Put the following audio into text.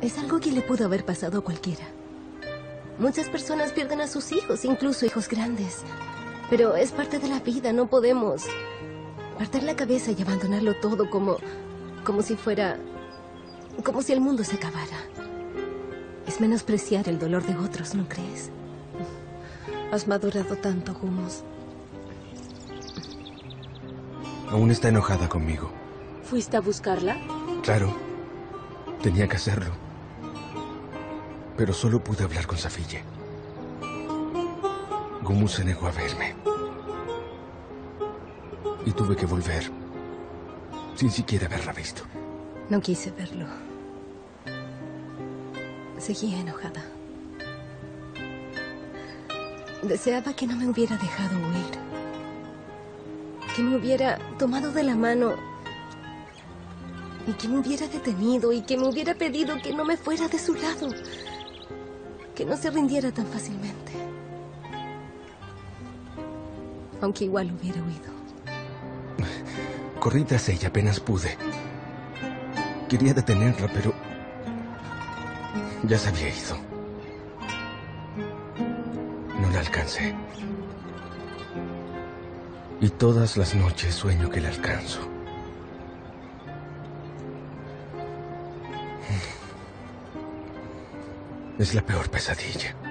Es algo que le pudo haber pasado a cualquiera. Muchas personas pierden a sus hijos, incluso hijos grandes. Pero es parte de la vida, no podemos perder la cabeza y abandonarlo todo como si fuera... como si el mundo se acabara. Es menospreciar el dolor de otros, ¿no crees? Has madurado tanto, Hummus. Aún está enojada conmigo. ¿Fuiste a buscarla? Claro. Tenía que hacerlo. Pero solo pude hablar con Safiye. Hummus se negó a verme. Y tuve que volver, sin siquiera haberla visto. No quise verlo. Seguía enojada. Deseaba que no me hubiera dejado huir. Que me hubiera tomado de la mano. Y que me hubiera detenido y que me hubiera pedido que no me fuera de su lado. Que no se rindiera tan fácilmente. Aunque igual hubiera huido. Corrí tras ella apenas pude. Quería detenerla, pero... ya se había ido. No la alcancé. Y todas las noches sueño que la alcanzo. Es la peor pesadilla.